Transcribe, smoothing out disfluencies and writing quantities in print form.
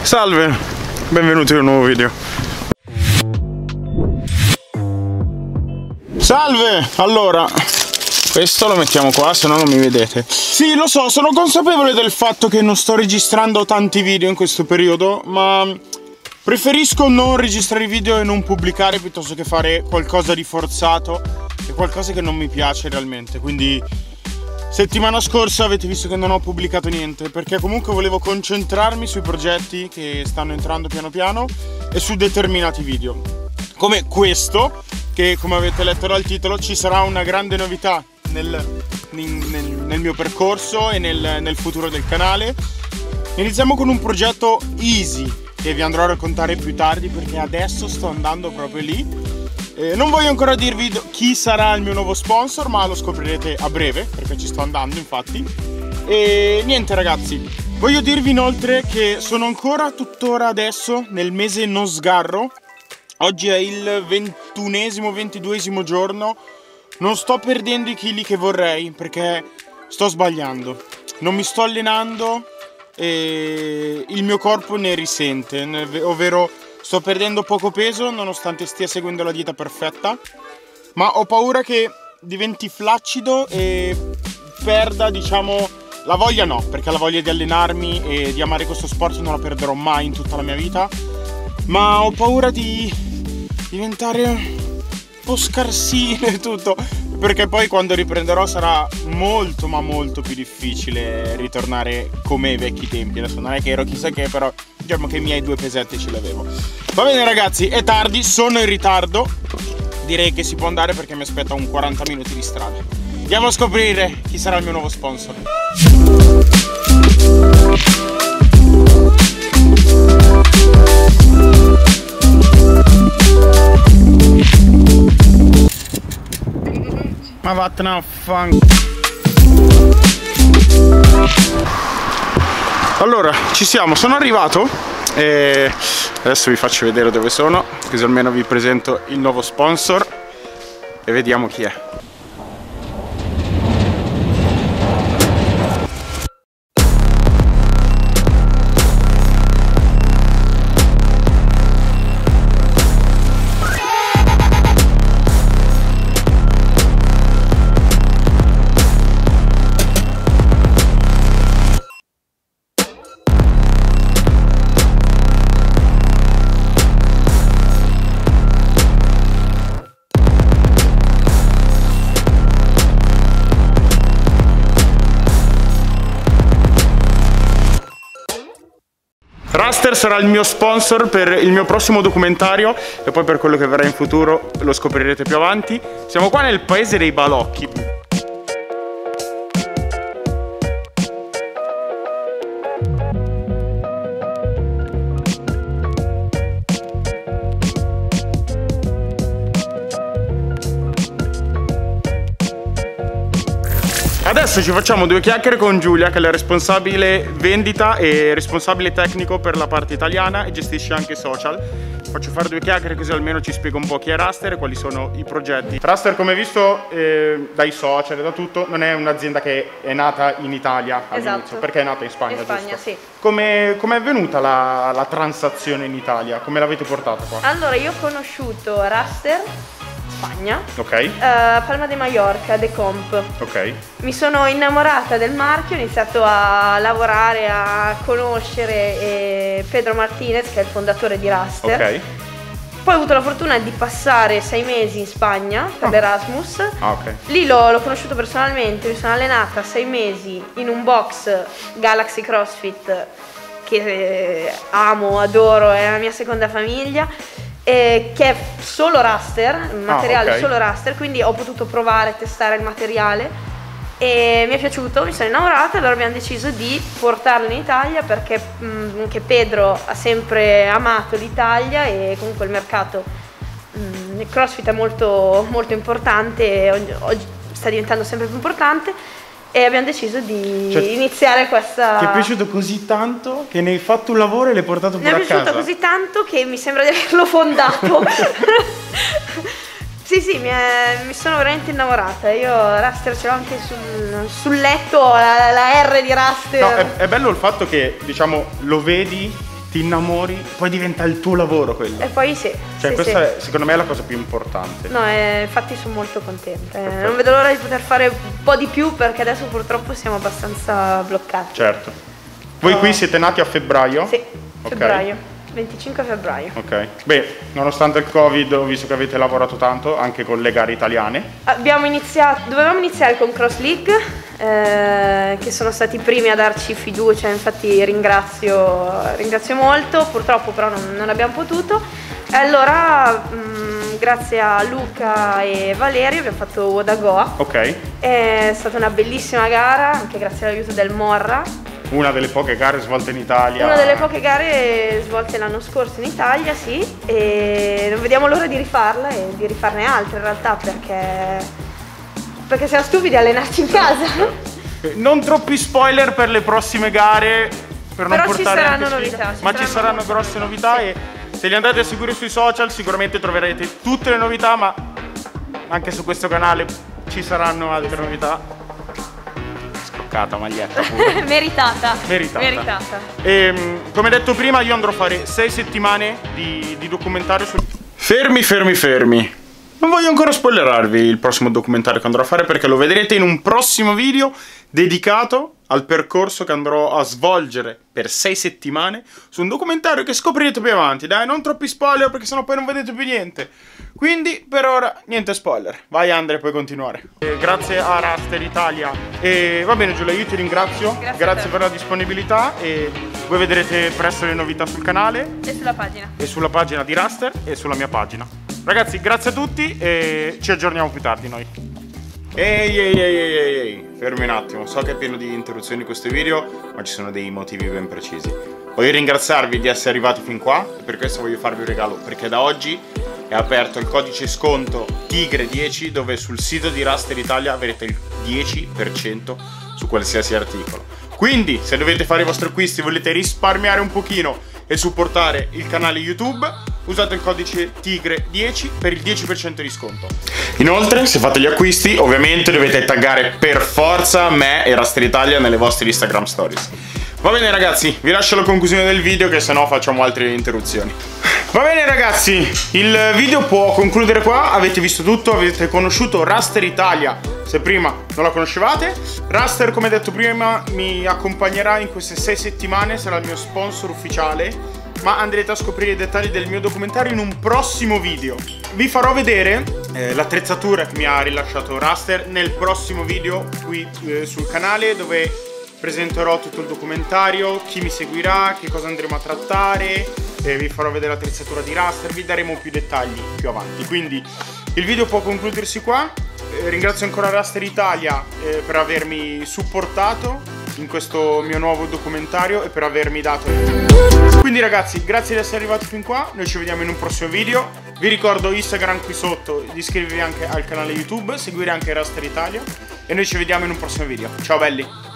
Salve, benvenuti in un nuovo video. Salve, allora, questo lo mettiamo qua, se no non mi vedete. Sì, lo so, sono consapevole del fatto che non sto registrando tanti video in questo periodo, ma preferisco non registrare video e non pubblicare piuttosto che fare qualcosa di forzato e qualcosa che non mi piace realmente. Quindi settimana scorsa avete visto che non ho pubblicato niente, perché comunque volevo concentrarmi sui progetti che stanno entrando piano piano e su determinati video, come questo, che come avete letto dal titolo ci sarà una grande novità nel mio percorso e nel futuro del canale. Iniziamo con un progetto easy che vi andrò a raccontare più tardi, perché adesso sto andando proprio lì. Non voglio ancora dirvi chi sarà il mio nuovo sponsor, ma lo scoprirete a breve, perché ci sto andando infatti. E niente ragazzi, voglio dirvi inoltre che sono ancora tuttora adesso nel mese non sgarro. Oggi è il 21esimo giorno. Non sto perdendo i chili che vorrei, perché sto sbagliando. Non mi sto allenando e il mio corpo ne risente, ovvero sto perdendo poco peso nonostante stia seguendo la dieta perfetta, ma ho paura che diventi flaccido e perda, diciamo, la voglia. No, perché la voglia di allenarmi e di amare questo sport non la perderò mai in tutta la mia vita, ma ho paura di diventare un po' scarsino e tutto, perché poi quando riprenderò sarà molto ma molto più difficile ritornare come ai vecchi tempi. Adesso non è che ero chissà che, però diciamo che i miei 2 pesetti ce li avevo. Va bene ragazzi, è tardi, sono in ritardo. Direi che si può andare perché mi aspetta un 40 minuti di strada. Andiamo a scoprire chi sarà il mio nuovo sponsor. Ma vattene a fango. Allora, ci siamo, sono arrivato e adesso vi faccio vedere dove sono, così almeno vi presento il nuovo sponsor e vediamo chi è. Raster sarà il mio sponsor per il mio prossimo documentario e poi per quello che verrà in futuro lo scoprirete più avanti. Siamo qua nel paese dei balocchi. Adesso ci facciamo 2 chiacchiere con Giulia, che è la responsabile vendita e responsabile tecnico per la parte italiana e gestisce anche i social. Faccio fare 2 chiacchiere così almeno ci spiega un po' chi è Raster e quali sono i progetti. Raster, come visto dai social e da tutto, non è un'azienda che è nata in Italia all'inizio, esatto, perché è nata in Spagna, giusto? Sì. Come è venuta la transazione in Italia? Come l'avete portata qua? Allora, io ho conosciuto Raster Spagna, ok, Palma de Mallorca, The Comp. Ok. Mi sono innamorata del marchio, ho iniziato a lavorare, a conoscere Pedro Martinez, che è il fondatore di Raster. Ok. Poi ho avuto la fortuna di passare 6 mesi in Spagna per l'Erasmus. Ok. Lì l'ho conosciuto personalmente, mi sono allenata 6 mesi in un box Galaxy CrossFit che amo, adoro, è la mia seconda famiglia. Che è solo Raster, materiale okay, solo Raster, quindi ho potuto provare, testare il materiale e mi è piaciuto, mi sono innamorata, allora abbiamo deciso di portarlo in Italia perché anche Pedro ha sempre amato l'Italia e comunque il mercato il CrossFit è molto, molto importante, oggi sta diventando sempre più importante. E abbiamo deciso di iniziare questa... Ti è piaciuto così tanto che ne hai fatto un lavoro e l'hai portato pure a casa? Mi è piaciuto così tanto che mi sembra di averlo fondato. Sì, mi sono veramente innamorata. Io Raster ce l'ho anche sul letto, la R di Raster. No, è bello il fatto che, diciamo, lo vedi, ti innamori, poi diventa il tuo lavoro quello. E poi sì. Cioè sì, questa sì. è secondo me la cosa più importante. No, infatti sono molto contenta. Non vedo l'ora di poter fare un po' di più perché adesso purtroppo siamo abbastanza bloccati. Certo. Voi qui siete nati a febbraio? Sì, Ok. febbraio. 25 febbraio. Ok. Beh, nonostante il Covid, ho visto che avete lavorato tanto anche con le gare italiane. Dovevamo iniziare con Cross League, che sono stati i primi a darci fiducia, infatti ringrazio molto, purtroppo però non abbiamo potuto. E allora, grazie a Luca e Valerio abbiamo fatto Wodagoa. Ok. È stata una bellissima gara, anche grazie all'aiuto del Morra. Una delle poche gare svolte in Italia. Una delle poche gare svolte l'anno scorso in Italia, sì, e non vediamo l'ora di rifarla e di rifarne altre in realtà perché siamo stupidi a allenarci in casa. Non troppi spoiler per le prossime gare, per non Però portare ci saranno anche novità, ma ci saranno grosse novità e se li andate a seguire sui social sicuramente troverete tutte le novità, ma anche su questo canale ci saranno altre novità. Maglietta pure. Meritata. E, come detto prima, io andrò a fare 6 settimane di documentario su... Fermi. Non voglio ancora spoilerarvi il prossimo documentario che andrò a fare perché lo vedrete in un prossimo video dedicato al percorso che andrò a svolgere per 6 settimane su un documentario che scoprirete più avanti. Dai, non troppi spoiler perché sennò poi non vedete più niente. Quindi per ora niente spoiler. Vai Andre, puoi continuare. Grazie a Raster Italia. E va bene Giulia, io ti ringrazio. Grazie per la disponibilità e voi vedrete presto le novità sul canale. E sulla pagina. E sulla pagina di Raster e sulla mia pagina. Ragazzi, grazie a tutti e ci aggiorniamo più tardi noi. Ehi, fermi un attimo. So che è pieno di interruzioni questo video, ma ci sono dei motivi ben precisi. Voglio ringraziarvi di essere arrivati fin qua e per questo voglio farvi un regalo, perché da oggi è aperto il codice sconto Tigre10 dove sul sito di Raster Italia avrete il 10% su qualsiasi articolo. Quindi se dovete fare i vostri acquisti e volete risparmiare un pochino e supportare il canale YouTube, usate il codice Tigre10 per il 10% di sconto. Inoltre, se fate gli acquisti, ovviamente dovete taggare per forza me e Raster Italia nelle vostre Instagram stories. Va bene ragazzi, vi lascio la conclusione del video che sennò facciamo altre interruzioni. Va bene ragazzi, il video può concludere qua, avete visto tutto, avete conosciuto Raster Italia, se prima non la conoscevate. Raster, come detto prima, mi accompagnerà in queste 6 settimane, sarà il mio sponsor ufficiale, ma andrete a scoprire i dettagli del mio documentario in un prossimo video. Vi farò vedere l'attrezzatura che mi ha rilasciato Raster nel prossimo video qui sul canale, dove presenterò tutto il documentario, chi mi seguirà, che cosa andremo a trattare, vi farò vedere l'attrezzatura di Raster, vi daremo più dettagli più avanti. Quindi il video può concludersi qua. Ringrazio ancora Raster Italia per avermi supportato in questo mio nuovo documentario e per avermi dato. Quindi ragazzi, grazie di essere arrivati fin qua, noi ci vediamo in un prossimo video. Vi ricordo Instagram qui sotto, di iscrivervi anche al canale YouTube, seguire anche Raster Italia e noi ci vediamo in un prossimo video. Ciao belli!